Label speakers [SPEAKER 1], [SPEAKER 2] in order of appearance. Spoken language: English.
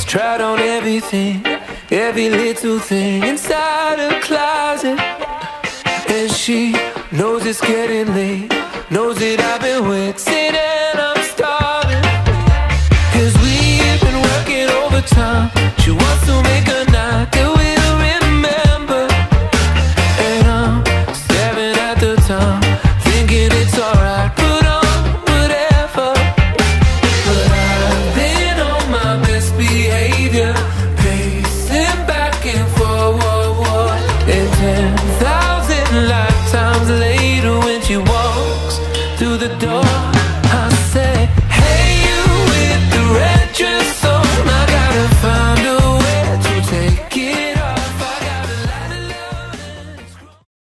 [SPEAKER 1] tried on everything, every little thing inside her closet. And she knows it's getting late, knows that I've been waiting and I'm starving. Cause we've been working overtime. She wants to make a